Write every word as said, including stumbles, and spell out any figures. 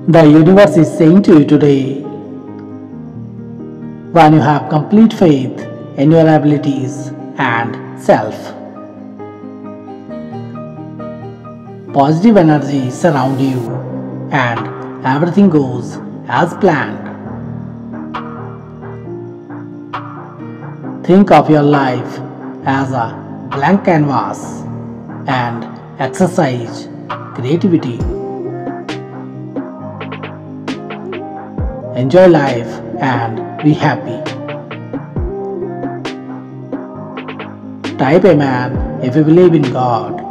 The universe is saying to you today, when you have complete faith in your abilities and self, positive energy surround you and everything goes as planned. Think of your life as a blank canvas and exercise creativity. Enjoy life and be happy. Type Amen if you believe in God.